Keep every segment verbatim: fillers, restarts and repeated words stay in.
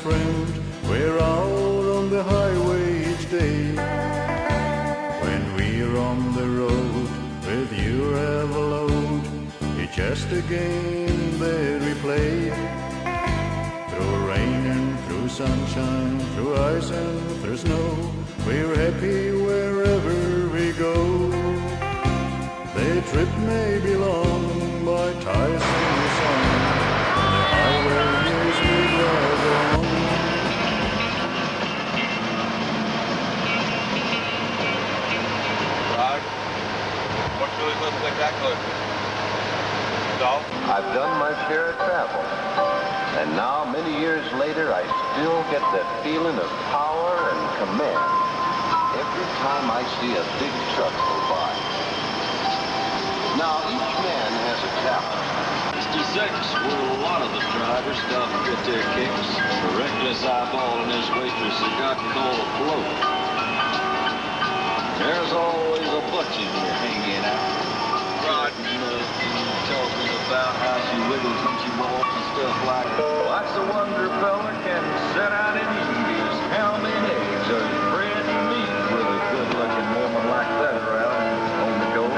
friend, we're out on the highway each day. When we're on the road with you have a load, it's just a game that we play. Through rain and through sunshine, through ice and through snow, we're happy wherever we go. The trip may be long, but I sing a song. The highway is we drive along. Rod, what's really so spectacular? So? I've done my share of travel, and now, many years later, I still get that feeling of power and command every time I see a big truck go by. Now, each man has a talent. sixty-six, well, a lot of the drivers don't get their kicks. The reckless eyeballing his waitress that got called a float. There's always a butchie here hanging out. Rod. Talking about how she wiggles when she walks and stuff like that. What's a wonder fella can sit out and eat is how many eggs are bread and meat with a good-looking woman like that around on the go.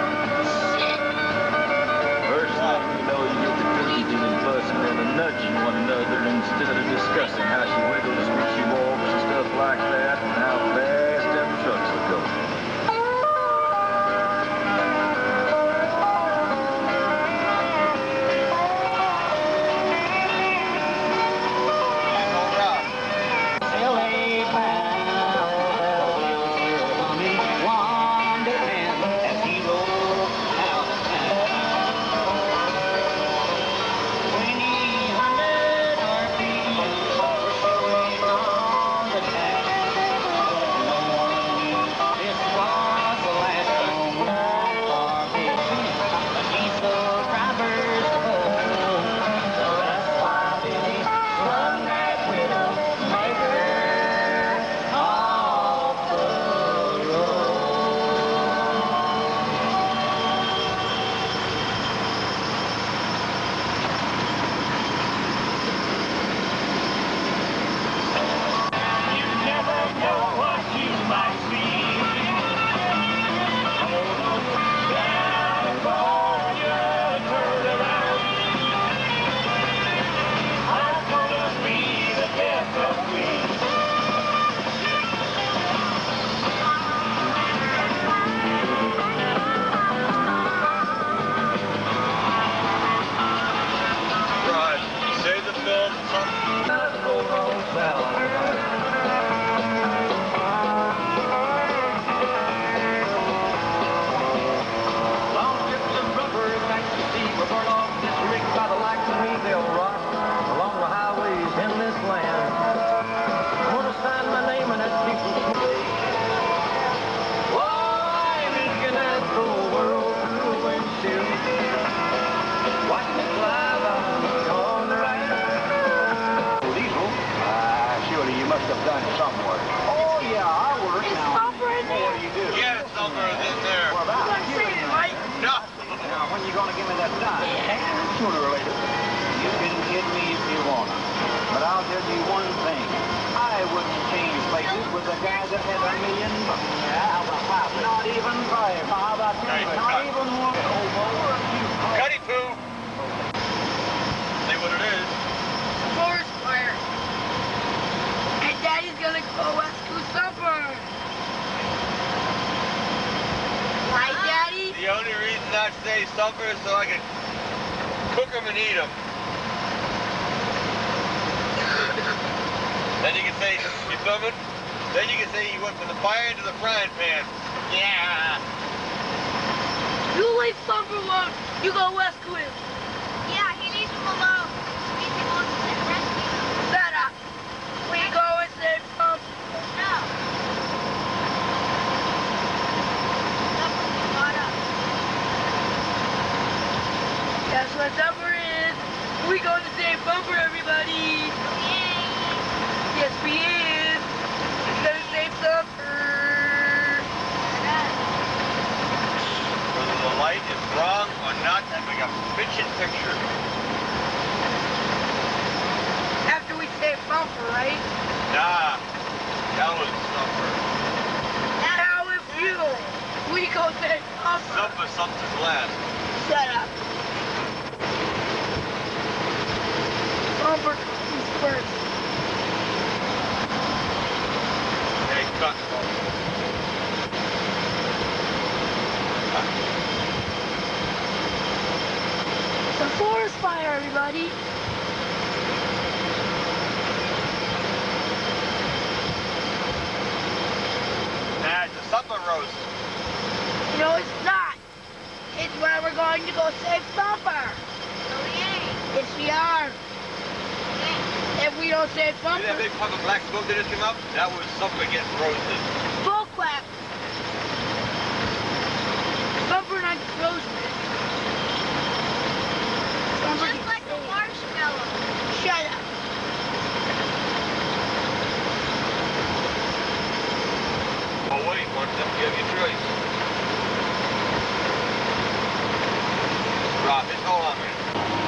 First thing you know, you get the cooking and fussing and a nudging one another instead of discussing how she wiggles when she walks and stuff like that and how fast them trucks will go. So I can cook them and eat them. Then you can say, you filming? Then you can say you went from the fire into the frying pan. Yeah. You leave Thumper alone. You go west with him. Yeah, he needs him alone. He needs him alone to rescue him. Shut up. We go and save Thumper. No. Thumper's caught up. That's what Thumper is. We going to save Thumper, everybody. Yay. Yes, we is. We're going to save Thumper. Whether the light is wrong or not, that make a bitchin' That was summer. How if you? We go say bumper. Summer, something's last. Shut up. Bumper comes first. Hey, cut. It's a forest fire, everybody. Nah, it's a supper roast. No, it's not. It's where we're going to go save Bumper. No, we ain't. Yes, we are. If we don't save See Bumper, that big puff of black smoke that just came up? That was supper getting roasted. bull crap. Bumper not roasted. Bumper Just gets like a saved. marshmallow. Shut up. Oh, wait, one of them give you choice. Rob, just hold on a minute.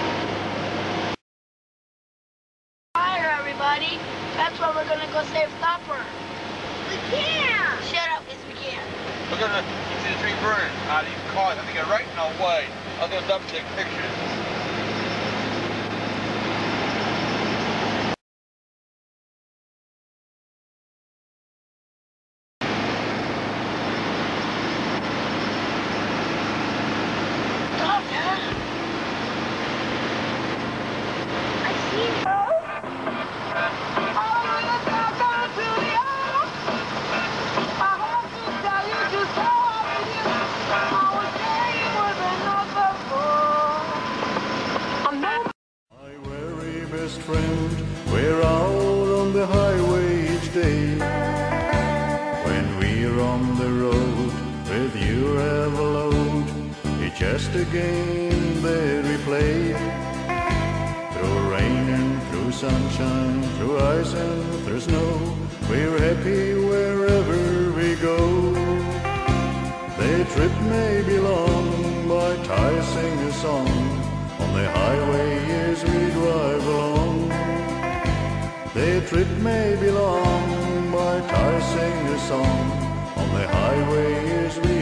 Fire, everybody. That's why we're going to go save Bumper. We can't. Shut up. Yes, we can. We're gonna, you see the tree burning out of these cars. I think they're right in our way. I'll go up and take pictures. Stop, Dad. I see her. My very best friend, we're out on the highway each day. When we're on the road with your ever load, it's just a game that we play. Through rain and through sunshine, through ice and through snow, we're happy wherever we go. The trip may be long, but I sing a song on the highway as we drive along. The trip may be long, but I sing a song on the highway as we